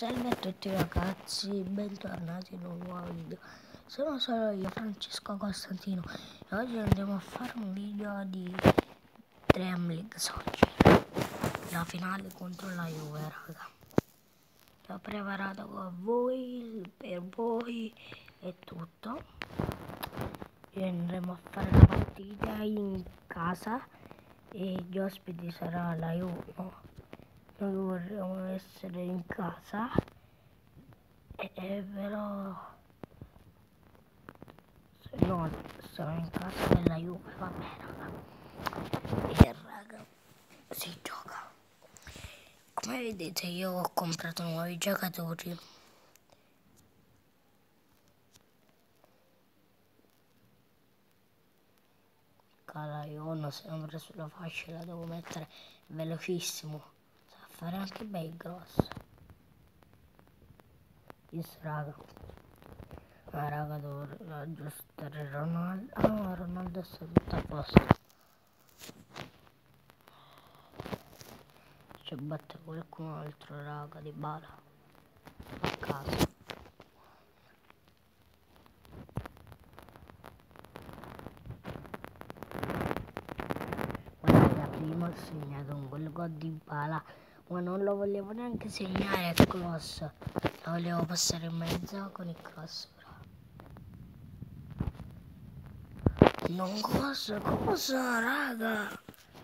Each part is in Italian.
Salve a tutti ragazzi, bentornati in un nuovo video. Sono solo io, Francesco Costantino, e oggi andiamo a fare un video di Dream League Soccer, la finale contro la Juve, raga. L'ho preparato con voi, per voi e tutto. E andremo a fare la partita in casa e gli ospiti sarà la Juve, no? Noi vorremmo essere in casa, però se no sono in casa della Juve, vabbè raga. E raga, si gioca. Come vedete io ho comprato nuovi giocatori. Calaiono sempre sulla fascia, la devo mettere velocissimo, sa fare anche bei grosso. Raga, ma raga, devo aggiustare Ronaldo. Ah, Ronaldo sta tutto a posto. Ci batte qualcun altro, raga, di bala a caso. Guarda, prima ho segnato un quel gol di bala, ma non lo volevo neanche segnare a cross, la volevo passare in mezzo con il cross. Non cosa, raga?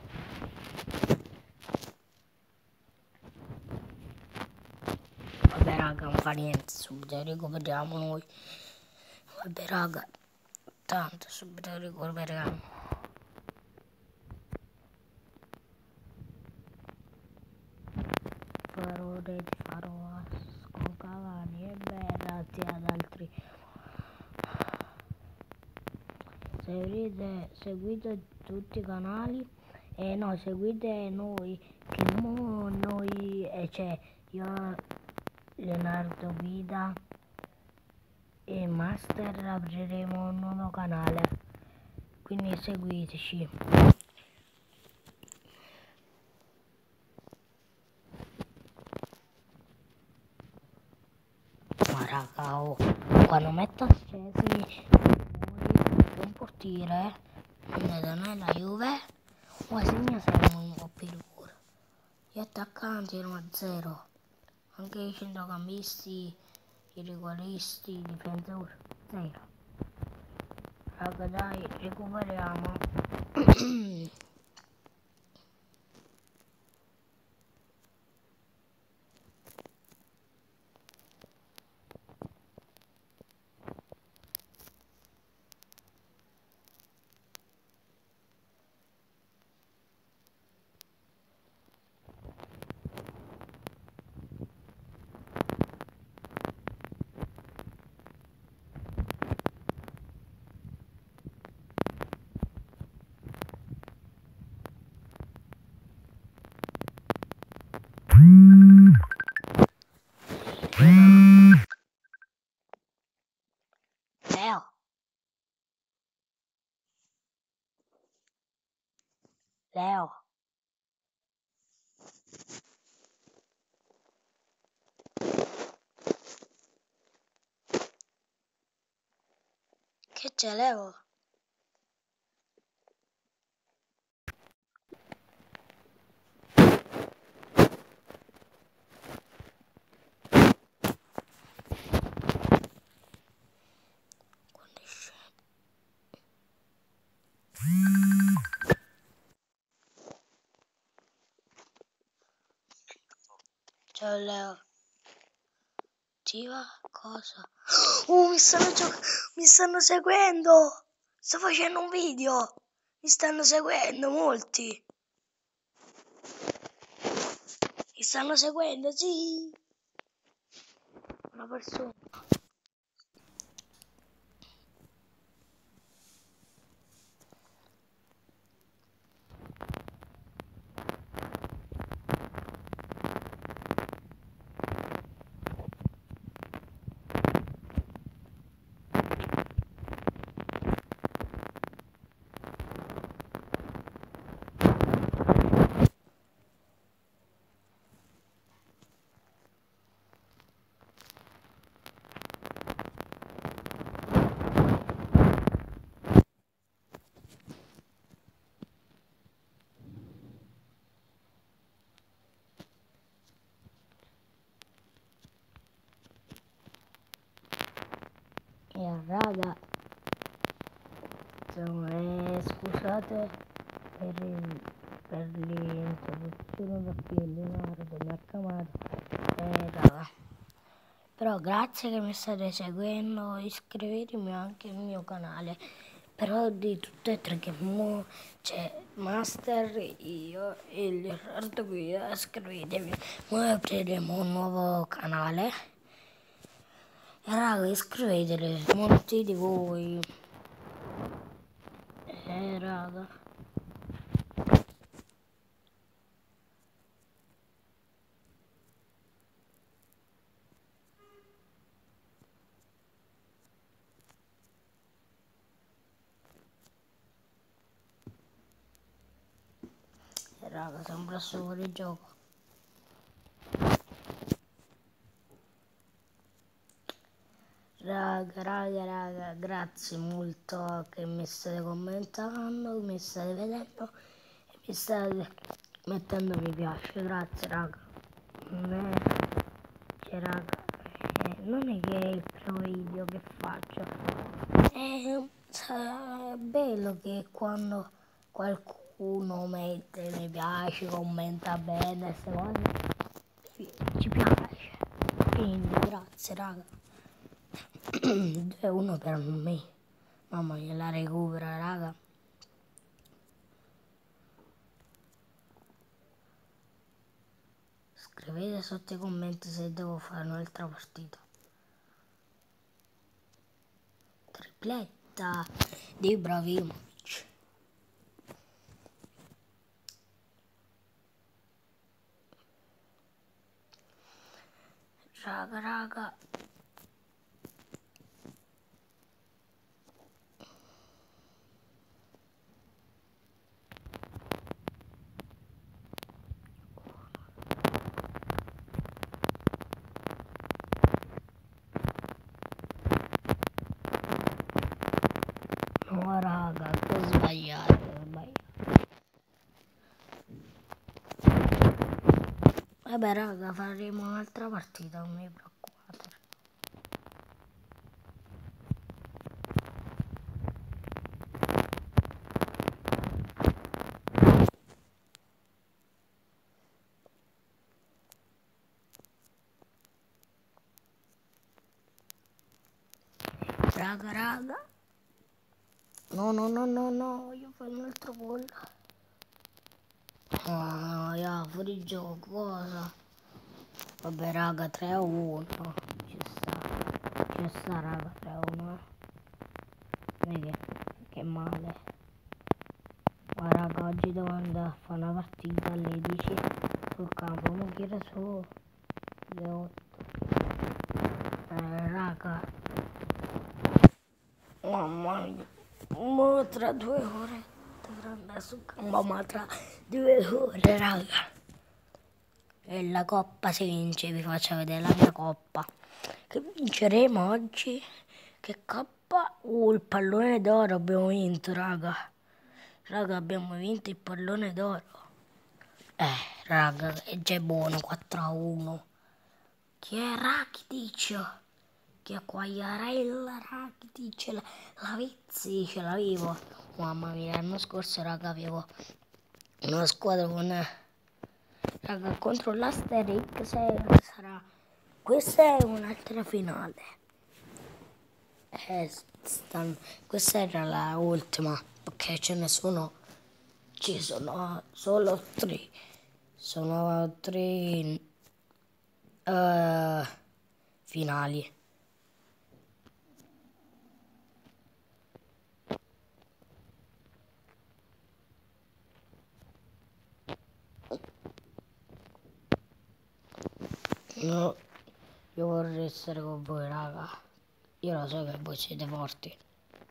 Vabbè raga, non fa niente, subito recuperiamo noi. Vabbè raga, tanto subito recuperiamo. Parole di farò con Cavani e Berratti ad altri. Seguite tutti i canali e no, seguite noi che noi c'è io, Leonardo Vida e Master, apriremo un nuovo canale, quindi seguiteci. Ma raga, oh, quando metto accesi un portiere non è la Juve, ma segna saremo un po' più duro. Gli attaccanti erano a zero, anche i centrocampisti, i regolisti, i difensori, zero. Raga dai, recuperiamo. Leo. Che c'è, Leo? Ciao Leo. Ti va? Cosa? Oh, mi stanno seguendo! Sto facendo un video! Mi stanno seguendo molti! Mi stanno seguendo, sì! Una persona. raga, insomma, scusate per l'interruzione perché Leonardo mi ha chiamato. Raga, però grazie che mi state seguendo, iscrivetevi anche al mio canale. Però di tutte e tre che c'è Master, io e Leonardo Guida, iscrivetevi. Noi apriremo un nuovo canale. E raga, iscrivetevi, molti di voi. Raga. Raga, sembra solo gioco. Raga, grazie molto che mi state commentando, mi state vedendo e mi state mettendo mi piace. Grazie, raga. Raga, non è che è il primo video che faccio. È bello che quando qualcuno mette mi piace, commenta bene, queste cose, ci piace. Quindi grazie, raga. 2-1 per me. Mamma mia, la recupera, raga. Scrivete sotto i commenti se devo fare un'altra partita. Tripletta di Ibrahimovic. Raga. No, raga, ho sbagliato. Vabbè, raga, faremo un'altra partita, non mi preoccupate. Raga. No, voglio fare un altro gol. No, fuori gioco, cosa? Vabbè, raga, 3-1. Ci sta, raga, 3-1. Vedi che male. Ma raga, oggi devo andare a fare una partita alle 10 sul campo. Non chiede solo le 8. Raga. Mamma mia. Ma tra 2 ore dovrò andare sul campo, ma tra 2 ore, raga. E la coppa si vince, vi faccio vedere la mia coppa. Che vinceremo oggi? Che coppa? Il pallone d'oro abbiamo vinto, raga. Raga, abbiamo vinto il pallone d'oro. Raga, è già buono, 4-1. Chi è Rakitic? Chi è Quagliarella, Rakitic, la Vizzi, ce l'avevo. Mamma mia, l'anno scorso, raga, avevo una squadra con... Raga, contro l'Asterix sarà... Questa è un'altra finale. Questa era la ultima, perché ce ne sono... Ci sono solo 3. Sono 3 finali. No, io vorrei essere con voi, raga. Io lo so che voi siete forti.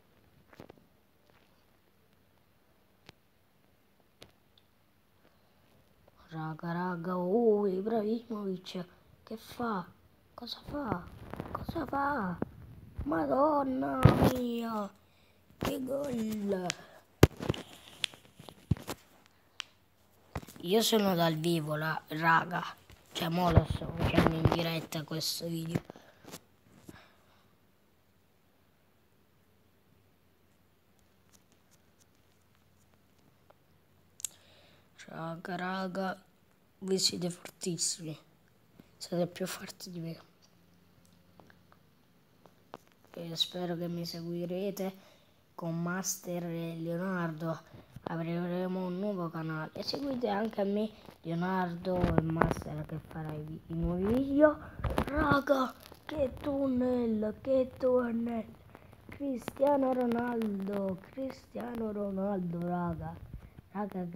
Raga, Ibrahimovic, che fa? Cosa fa? Madonna mia, che gol! Io sono dal vivo, raga. Cioè, mo lo sto facendo in diretta questo video. Raga, voi siete fortissimi. Siete più forti di me. E spero che mi seguirete con Master e Leonardo. Apriremo un nuovo canale. E seguite anche a me, Leonardo e Master, che farà i nuovi video. Raga, che tunnel, che tunnel. Cristiano Ronaldo, raga. Raga,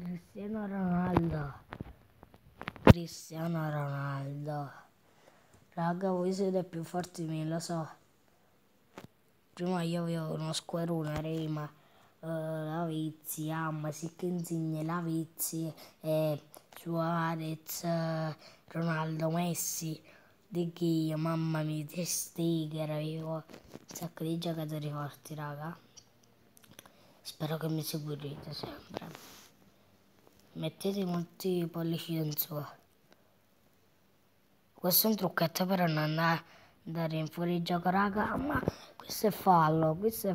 Cristiano Ronaldo. Raga, voi siete più forti di me, lo so. Prima io avevo uno squadrone, Rema, Lavezzi, Hamsik, Insigne, Lavezzi, Suarez, Ronaldo, Messi, De Gea, mamma mia, Ter Stegen, avevo un sacco di giocatori forti, raga. Spero che mi seguirete sempre. Mettete molti pollici in su. Questo è un trucchetto per non andare in fuorigioco, raga, ma questo è fallo,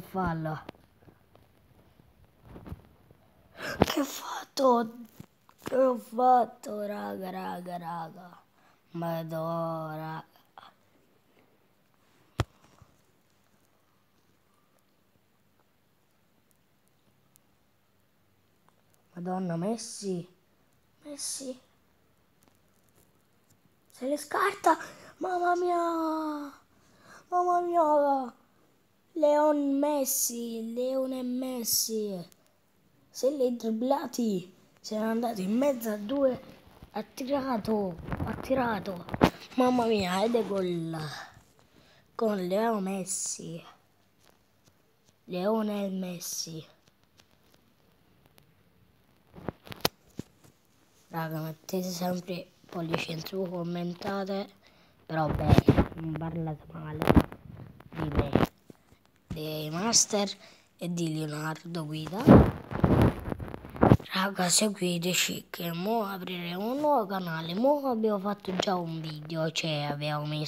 Che ho fatto, raga. Madonna. Madonna, Messi. Se le scarta. Mamma mia. Leone Messi. Se li hai dribblati. Se n'è andato in mezzo a due. Ha tirato. Mamma mia, ed è gol. Con Leo Messi. Leone Messi. Raga, mettete sempre pollici in su, commentate. Però bene, non parlate male di me, dei Master e di Leonardo Guida. Raga, seguiteci che mo apriremo un nuovo canale. Mo abbiamo fatto già un video, abbiamo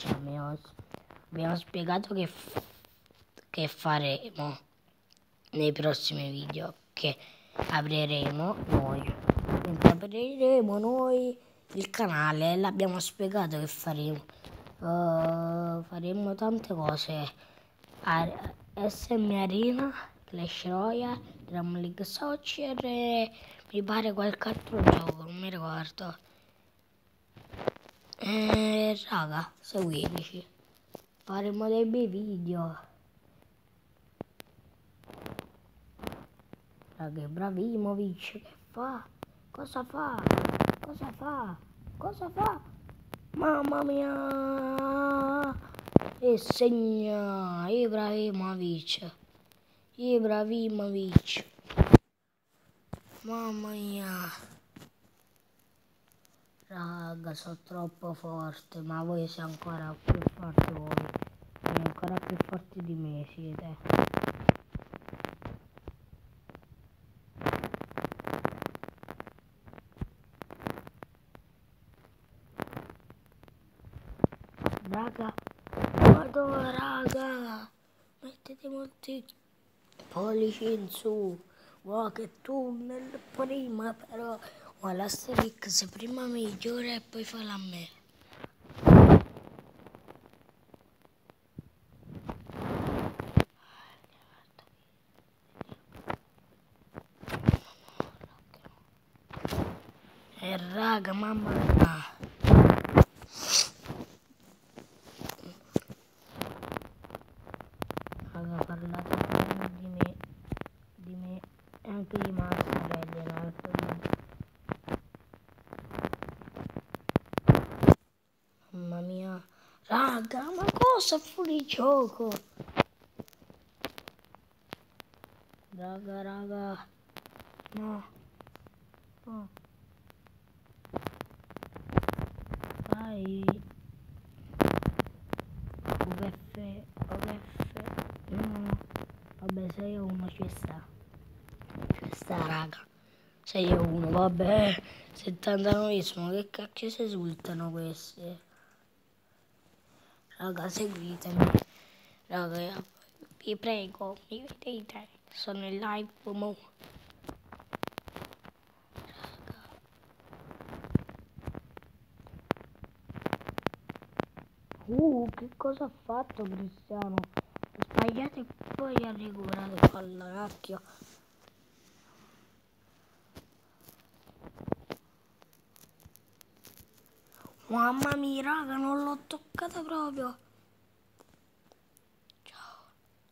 spiegato che faremo nei prossimi video, che apriremo noi. Mentre apriremo noi il canale, l'abbiamo spiegato che faremo. Faremo tante cose. SM Arena, Clash Royale, Dream League Soccer e mi pare qualche altro gioco, non mi ricordo. Raga, seguiteci. Faremo dei bei video. Raga, Ibrahimovic, che fa? Cosa fa? Mamma mia! E segna Ibrahimovic. Mamma mia. Raga, sono troppo forte, ma voi siete ancora più forti voi. Siete ancora più forti di me, siete. Raga, Madonna, raga, mettete molti pollici in su. Wow, che tunnel prima però. Wow, l'Asterix prima migliore e poi fa la me. Raga, mamma mia. Raga, parlate bene di me e anche di Master e Leonardo. Mamma mia. Raga, ma cosa fuori gioco? Raga. No. Vai. OGF. No. Vabbè, 6-1 ci sta. Raga. 6-1, vabbè. 79esimo, che cacchio si esultano questi? Raga, seguitemi. Raga, vi prego, mi vedete? Sono in live mo. Che cosa ha fatto Cristiano? Ha sbagliato e poi ha recuperato palla, cacchio. Mamma mia, raga, non l'ho toccata proprio. Ciao.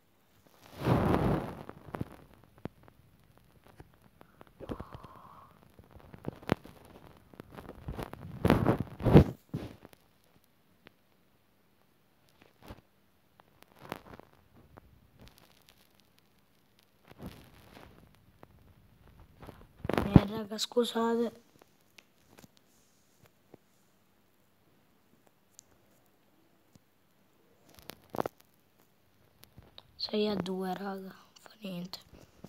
Raga, scusate. 6-2, raga, fa niente.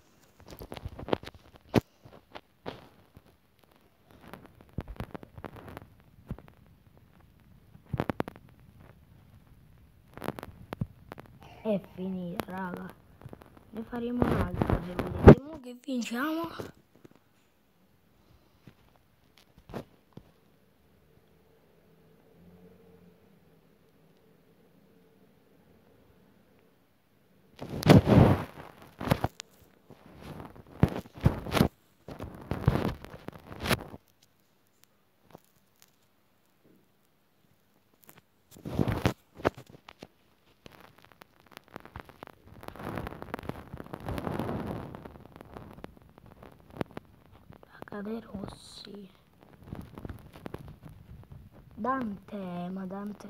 È finita, raga. Ne faremo un'altra se volete. Mo che vinciamo? Raga, Rossi. Dante, ma Dante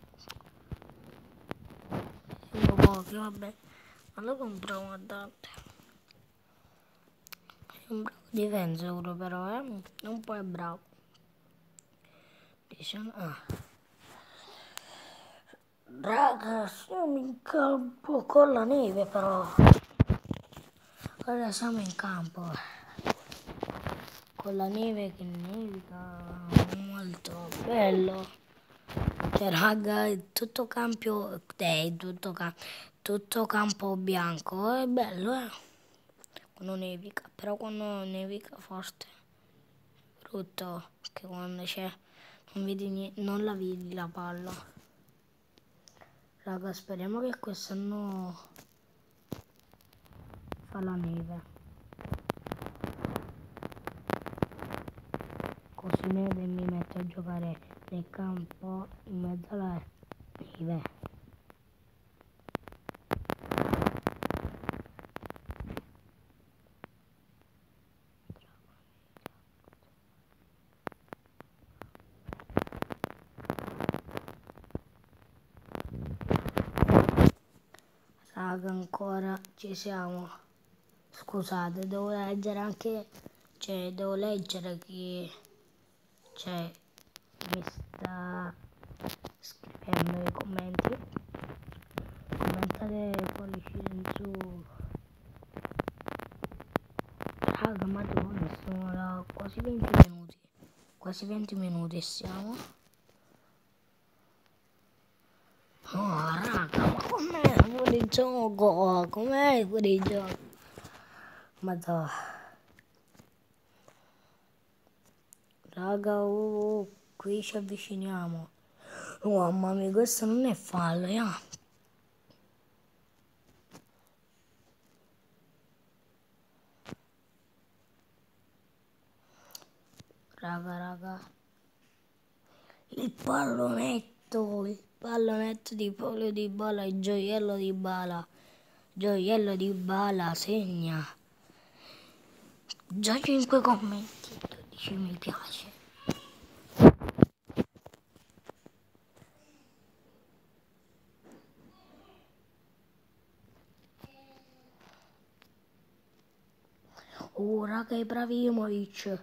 è un po' che vabbè, ma lo compriamo a Dante. È un bravo difensore però, un po' è bravo. Raga, siamo in campo con la neve però. Ora siamo in campo con la neve che nevica, molto bello. Cioè, raga, è tutto campo, tutto campo bianco, è bello, quando nevica, però quando nevica forte, brutto, che quando c'è, non vedi niente, non la vedi la palla. Raga, speriamo che quest'anno fa la neve. Così mi metto a giocare nel campo in mezzo alla neve. Raga, ancora ci siamo. Scusate, devo leggere anche, devo leggere chi, mi sta scrivendo i commenti. Commentate pollici in su. Raga, madonna, stiamo da quasi 20 minuti. Quasi 20 minuti siamo. Oh, raga, ma com'è fuori gioco? Com'è fuori gioco? Madonna. Raga, qui ci avviciniamo. Oh, mamma mia, questo non è fallo, Raga. Il pallonetto di Paolo Dybala, il gioiello di Bala, segna. Già 5 commenti, 12 mi piace. Oh, raga, Ibrahimovic.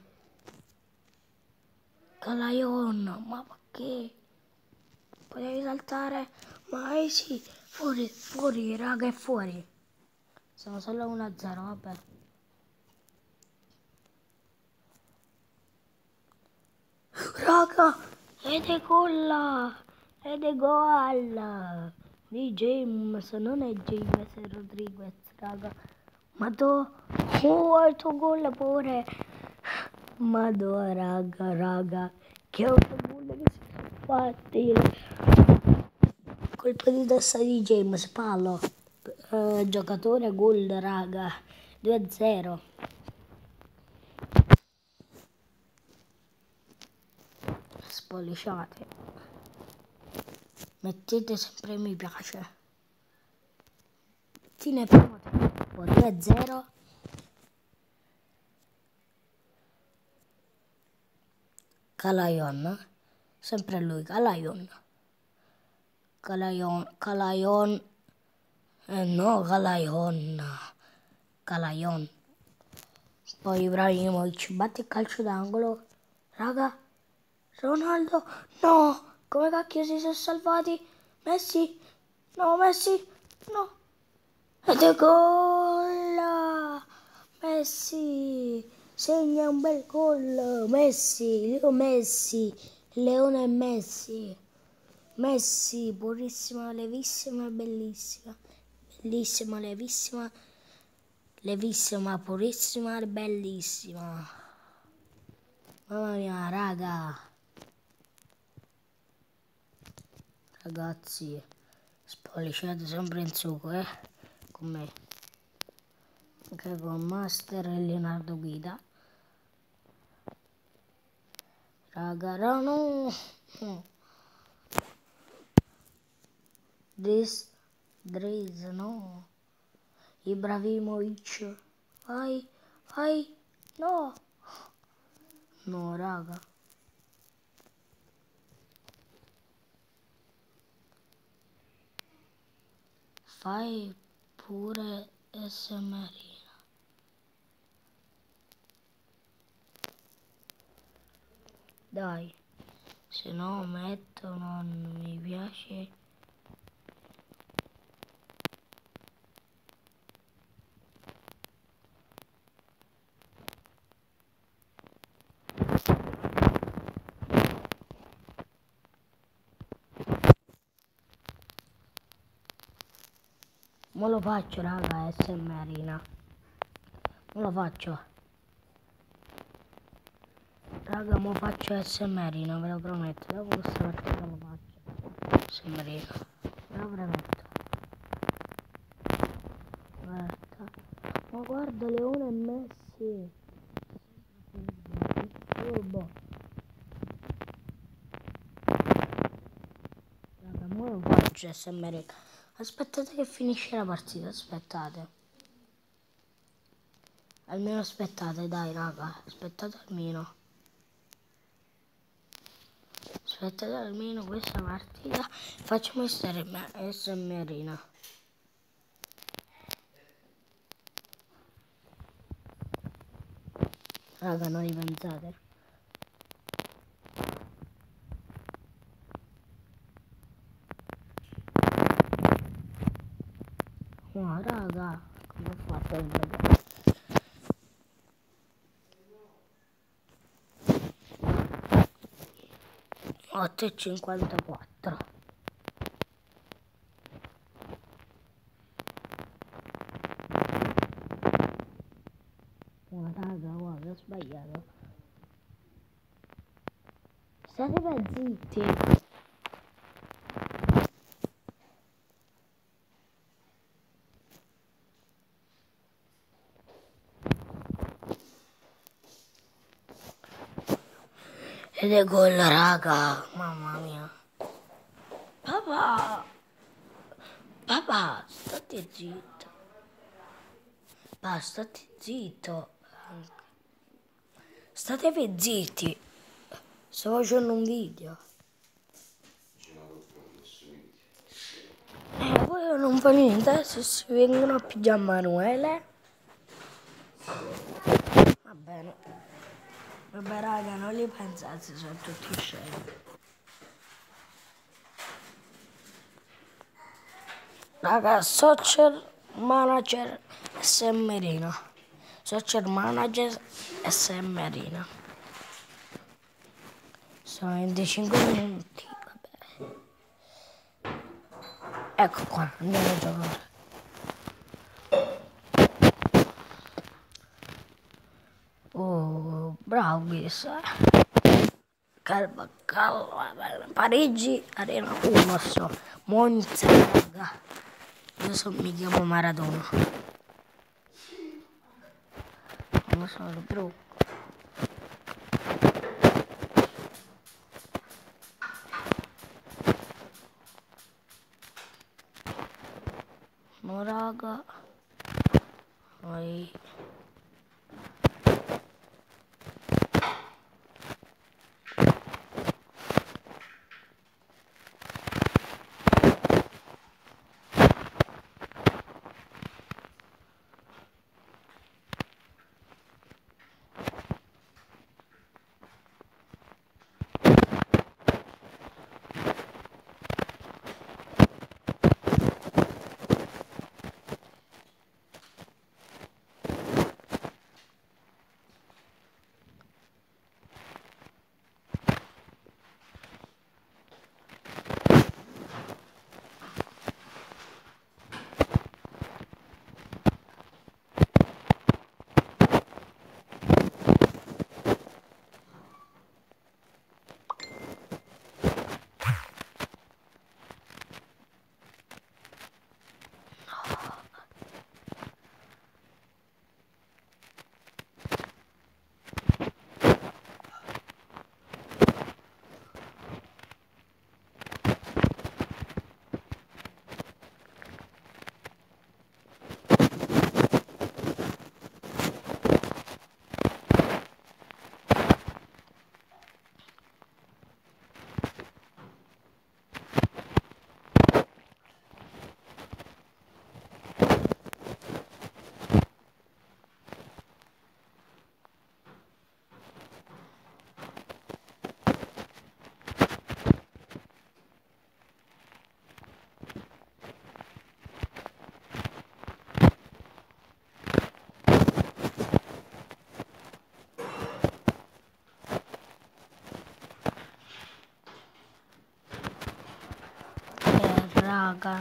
Calayon, ma perché? Potevi saltare? Ma sì, fuori, raga, è fuori. Sono solo 1-0, vabbè. Raga, ed è gol di James, non è James, è Rodriguez, raga. Altro gol pure. Raga, che autogol che si sono fatti. colpo di testa di James, palo. Giocatore gol, raga. 2-0. Spolliciate. Mettete sempre mi piace. Fine primo tempo, 2-0. Calayon, sempre lui, Calayon. Calayon. Poi Ibrahimovic batte il calcio d'angolo. Raga, Ronaldo, no! Come cacchio si sono salvati? Messi, no, Messi, no! Ed è gol! Messi, segna un bel gol! Messi, Leo Messi, Leone Messi. Messi, purissima, levissima, bellissima. Bellissima, levissima, levissima, purissima, bellissima. Mamma mia, raga. Ragazzi, spolliciate sempre in sugo, con me. Anche con Master e Leonardo Guida. Raga, no. Driz, no. Ibrahimovic. Vai, no. No, raga. Fai pure SMR. Dai, se no metto non mi piace. Mo lo faccio, raga, SMR. Mo lo faccio. Raga, mo faccio SMR, ve lo prometto. Dopo questa partita lo faccio. SMR, ve lo prometto. Guarda. Ma guarda, Leone e Messi. Turbo. Raga, mo lo faccio SMR. Aspettate che finisce la partita, aspettate. Almeno aspettate, dai, raga. Aspettate almeno. Aspettate almeno questa partita. Facciamo SMR. Raga, non ripensate. Ma raga, come ho fatto a vedere? 8,54. Ma raga, guarda, ho sbagliato. State per zitti. Ed è gol, raga. Mamma mia. Papà, state zitto. Papà, state zitto. Statevi zitti. Sto facendo un video. Poi non fa niente, se si vengono a pigiare Manuele. Va bene. Vabbè raga, non li pensate, sono tutti scemi. Raga, Soccer Manager SMR. Soccer Manager SMR. Sono 25 minuti, vabbè. Ecco qua, andiamo a giocare. Oh, bravo questo, calma, calma. Parigi, Arena 1, so. Monza, raga. Mi chiamo Maradona. Non lo so, però. No, raga. Poi. Raga,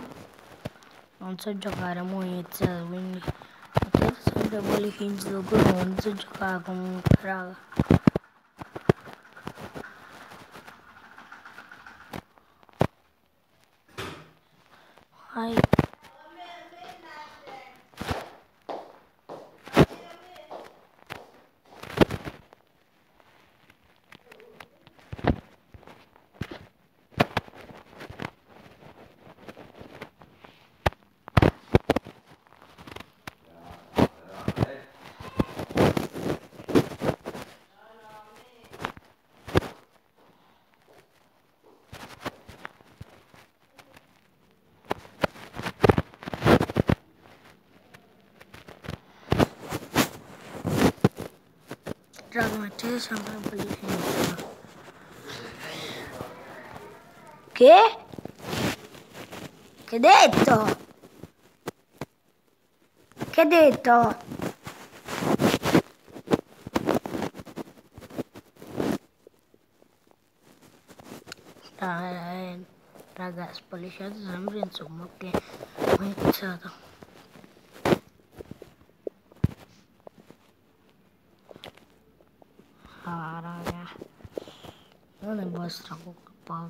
non so giocare, mo' iniziato, quindi potete sempre quelli finti dopo, non so giocare comunque, raga. Vai. Raga, mettete sempre quelli finti. Che? Che hai detto? Che hai detto? Raga, spolliciate sempre insomma che ho iniziato. Ah, raga, non è vostra colpa.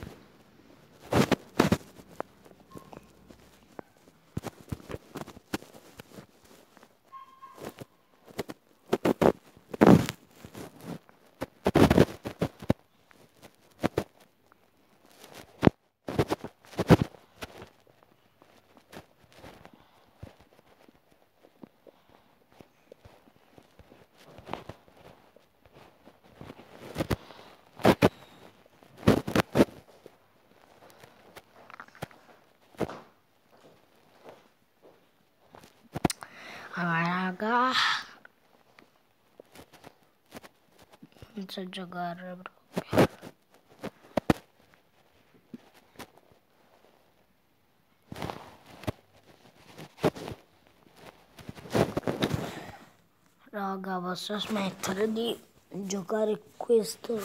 Ah, raga, non so giocare proprio. Raga, posso smettere di giocare questo?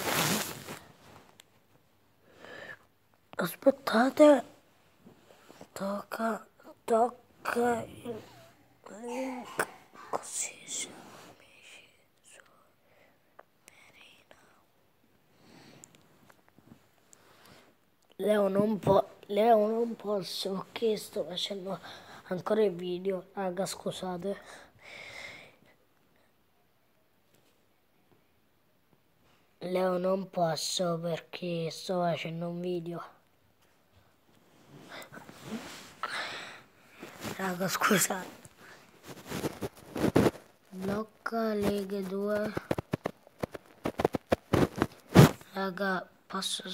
Aspettate, tocca il link, così siamo amici su Merino. Leo non posso, che sto facendo ancora il video, raga, scusate. Leo non posso perché sto facendo un video. Raga, scusate. Blocca Leghe 2. Raga, posso...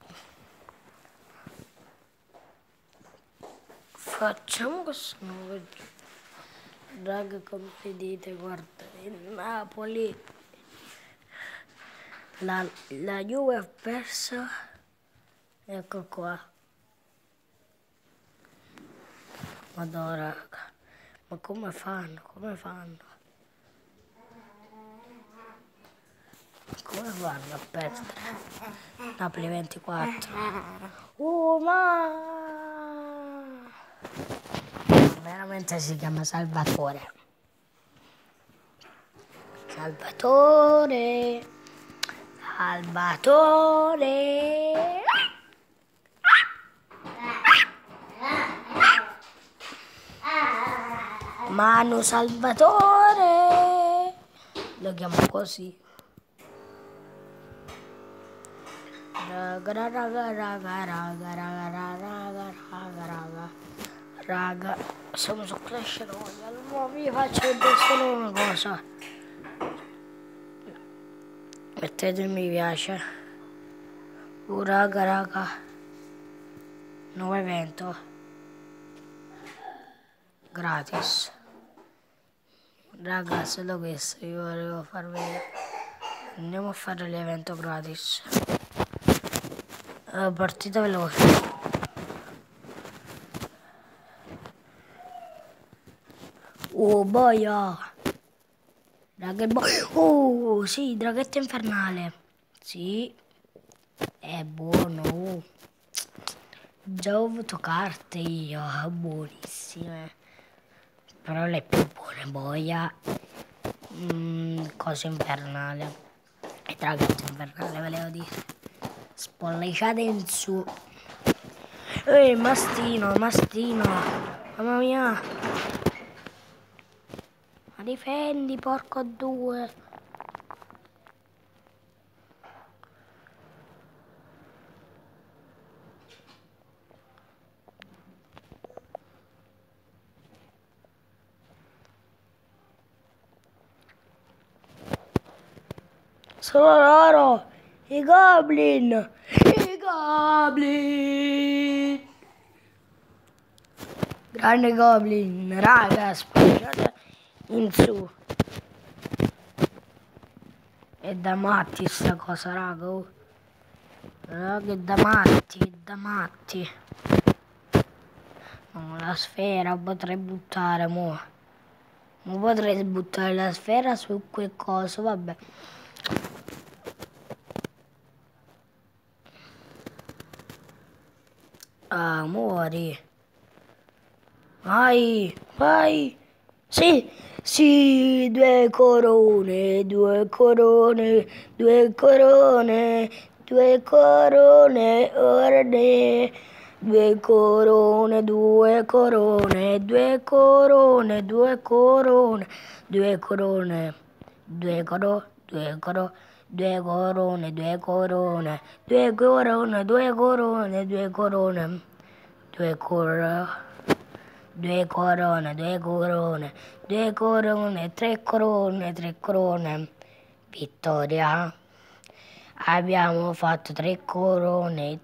Facciamo questo nuovo... Raga, come vedete, guarda, il Napoli... La Juve ha perso. Ecco qua. Madonna, raga. Ma come fanno? Come fanno? Come fanno a perdere? Napoli 24. Ma... Veramente si chiama Salvatore. Salvatore. Salvatore. Manu Salvatore. Lo chiamo così. Raga, siamo su Clash Royale. Ma vi faccio vedere solo una cosa. Mettete mi piace. Raga. Nuovo evento. Gratis. Raga, solo questo io volevo farvi vedere. Andiamo a fare l'evento gratis. Partita veloce. Boia. Sì, draghetta infernale. Sì. È buono. Già ho avuto carte io. Buonissime. Però le più buone, boia. Cosa infernale. E draghetta infernale, volevo dire. Spolliciate in su. Mastino. Mamma mia. Ma difendi, porco due. Sono loro. I Goblin. Grande Goblin, raga, spogliate in su. È da matti sta cosa, raga. Raga, è da matti. No, la sfera potrei buttare, mo. Potrei buttare la sfera su quel coso, vabbè. Ah, muori. Vai. Sì, due corone, orde. Due corone, due corone, due corone, due corone, due corone, due corone, due corone, due corone, due corone, due corone, due corone, due corone, due corone, due corone, due corone, due corone, tre corone, vittoria. Abbiamo fatto tre corone,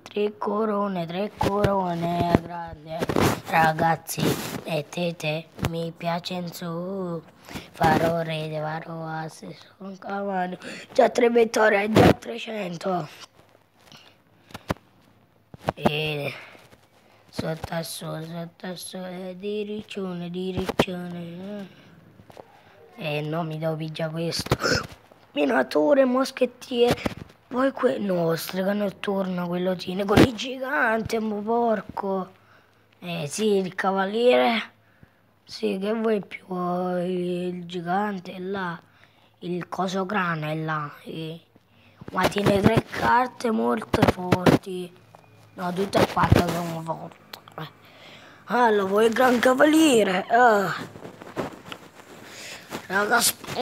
grande. Ragazzi, mettete mi piace in su, farò rete, farò assist con cavallo, già 3 vittorie, già 300. E sotto al sole, diriccione. E no, mi devo pigiare questo. Minatore, moschettiere. Poi no, strega notturna, quello tiene con i giganti, mo porco. Sì, il cavaliere. Sì, che vuoi più? Il gigante è là. Il coso grano è là. Ma tiene 3 carte molto forti. No, tutte e quattro sono forti. Allora, vuoi il Gran Cavaliere? Raga,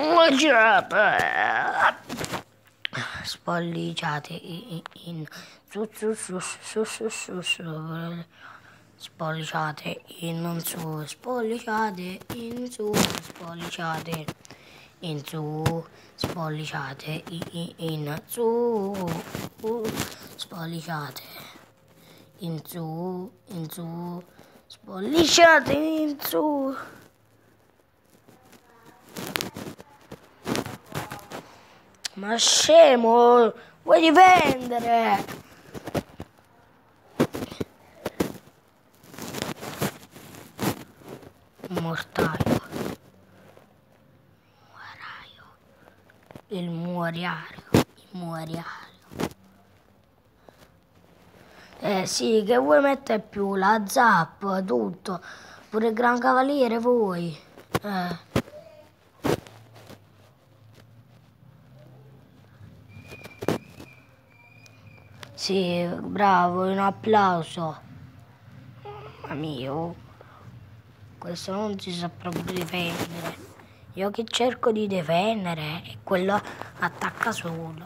spollicate in su su su su su su su, spolliciate in su, spolliciate in su, spolliciate in su, spolliciate in su, spolliciate in su, spolliciate in su. Ma scemo, vuoi difendere? Mortaio. Muoraio. Il muoriario. Il muoriario. Sì, che vuoi mettere più? La zappa, tutto. Pure il Gran Cavaliere voi. Sì, bravo, un applauso. Ma mio, questo non si sa proprio difendere. Io che cerco di difendere e quello attacca solo.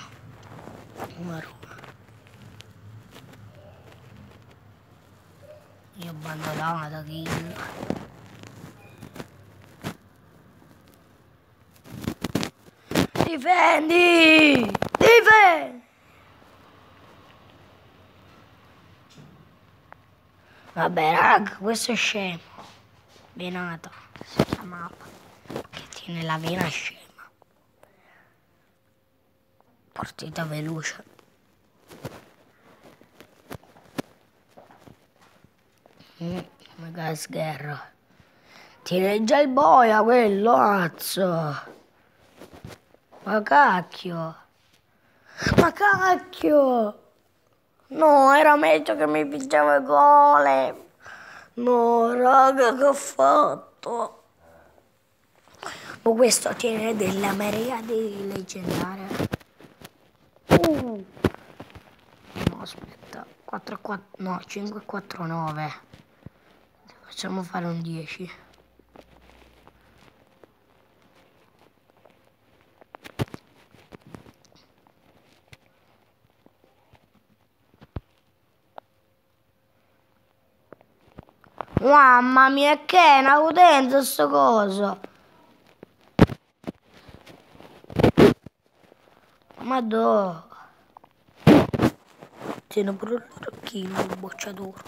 Io ho abbandonato kill. Difendi! Difendi! Vabbè raga, questo è scemo. Venata si chiamava. Che tiene la vena scema. Partita veloce. Mega sguerra. Tiene già il boia quello, azzo. Ma cacchio. Ma cacchio. No, era meglio che mi pigliava il gole. No, raga, che ho fatto? Ma questo tiene della marea di leggendaria. No, aspetta. 4, 4, no, 5, 4, 9. Facciamo fare un 10. Mamma mia, che è una potenza sto coso. Ma dove? Tiene pure l'orecchino, il bocciatore.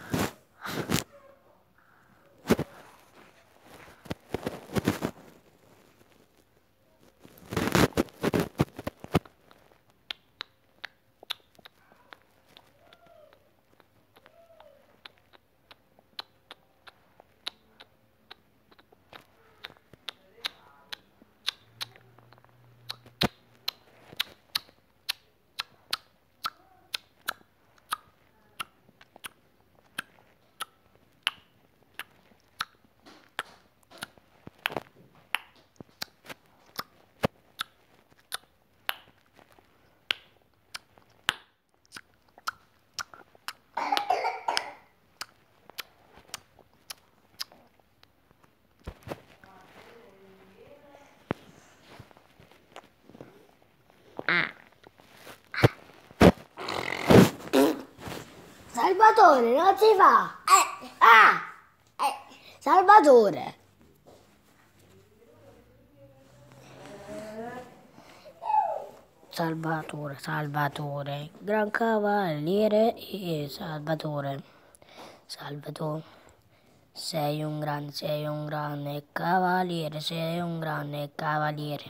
Salvatore, non si fa! Salvatore! Salvatore, Salvatore, Gran Cavaliere e Salvatore. Salvatore, sei un grande cavaliere, sei un grande cavaliere.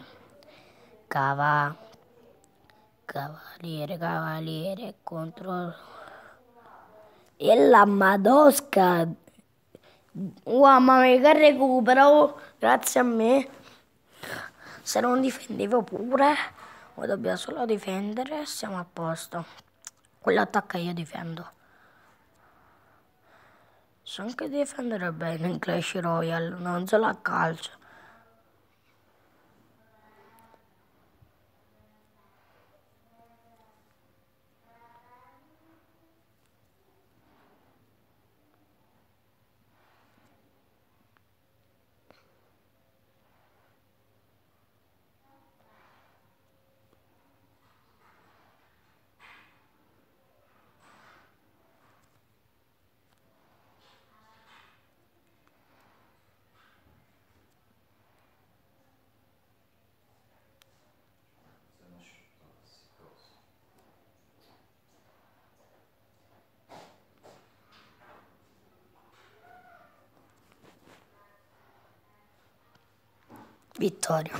Cavaliere, cavaliere contro... E la Madosca! Mamma mia, che recupero! Grazie a me. Se non difendevo pure, ora dobbiamo solo difendere, siamo a posto. Quello attacca, io difendo. So anche difendere bene in Clash Royale, non solo a calcio. Vittoria.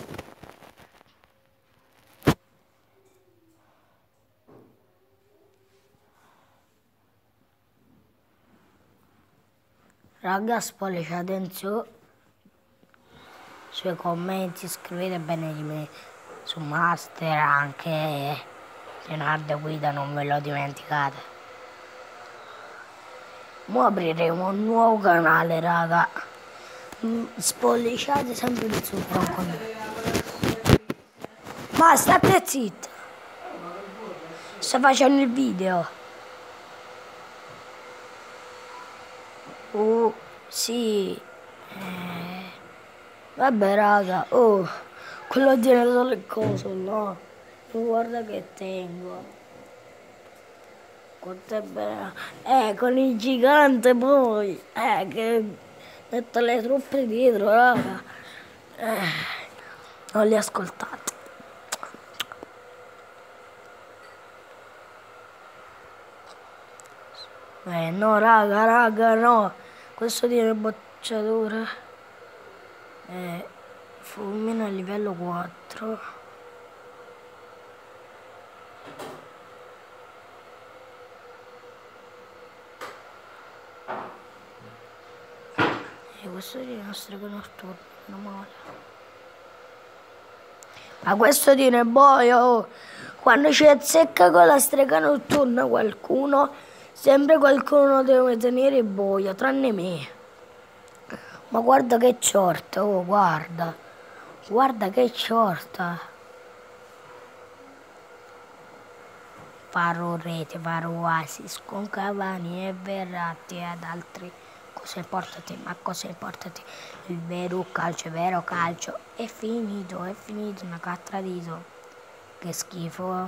Raga, spogliate sui commenti, scrivete bene di me su Master, anche Leonardo Guida, non ve lo dimenticate. Mo apriremo un nuovo canale, raga. Spolliciate sempre il zucchero con me. Ma state zitto. Sto facendo il video. Sì. Vabbè, raga. Oh, quello tiene solo il coso, no? Guarda che tengo. Quanto è bello. Con il gigante poi. Che metto le truppe dietro, raga. Non li ascoltate. No, raga, no. Questo tiene bocciatura. Fulmine a livello 4. Questo tiene una strega notturna, meno male. Ma questo tiene boio. Quando ci azzecca con la strega notturna qualcuno, sempre qualcuno deve tenere boia, tranne me. Ma guarda che ciorta, oh guarda. Guarda che ciorta. Farò rete, farò oasis con Cavani e Verratti ed altri. Cosa importa te? Ma cosa importa te? Il vero calcio è finito, una catra dito. Che schifo.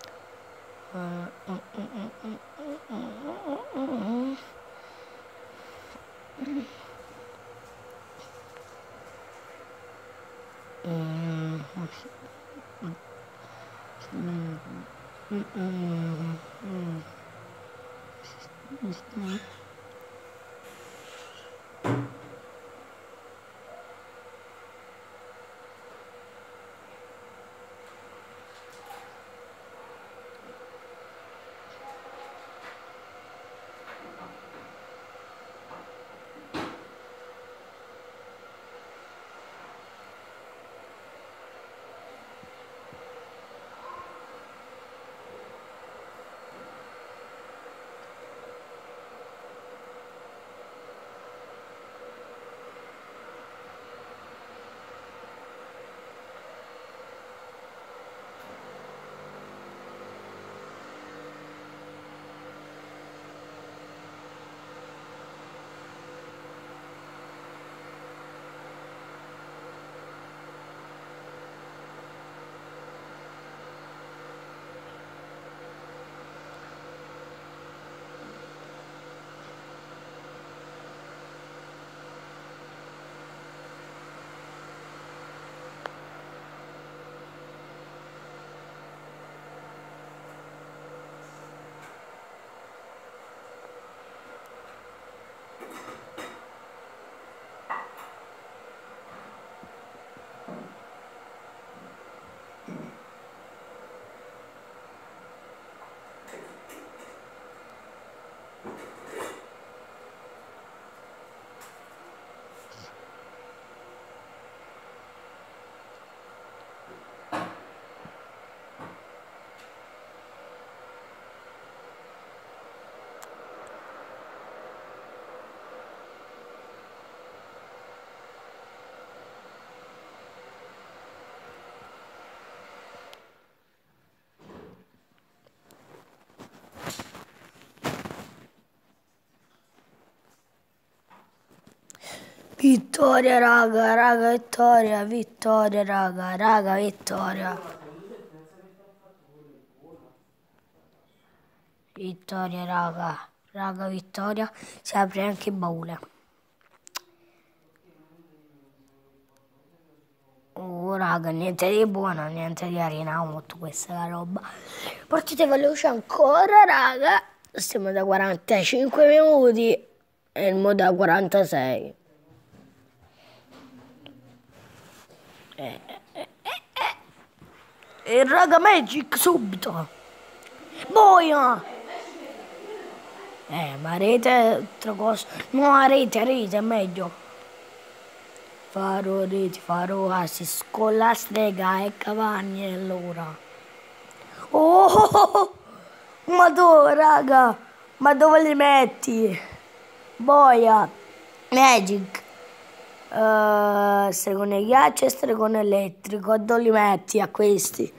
Vittoria, raga, vittoria, raga, vittoria. Vittoria, raga, vittoria. Si apre anche il baule. Oh, raga, niente di buono, niente di arena, molto questa è la roba. Partite veloce ancora, raga. Stiamo da 45 minuti e il mo da 46. E raga Magic subito. Boia. Ma rete è altra cosa. No, a rete è meglio. Farò reti, farò assist con la strega e Cavani allora. Oh, ma dove raga? Ma dove li metti? Boia, Magic, stregone ghiaccio e stregone elettrico. Dove li metti a questi?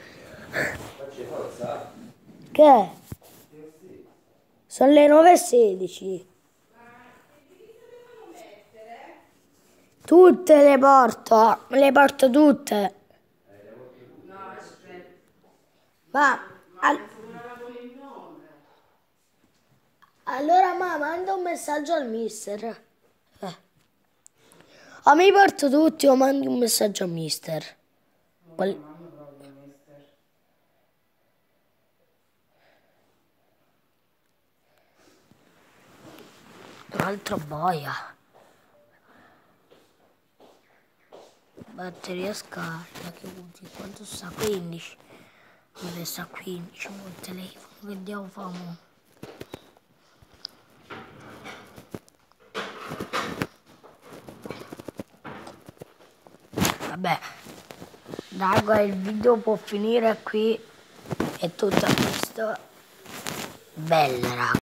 Che? Sono le 9:16. Tutte le porto tutte. Ma allora mamma manda un messaggio al mister. O mi porto tutti o mandi un messaggio al mister. Un altro boia. Batteria scarica che usi? Quanto sta? 15. Dove sta 15? Il telefono. Vediamo famo. Vabbè, raga, il video può finire qui. È tutto questo. Bella raga.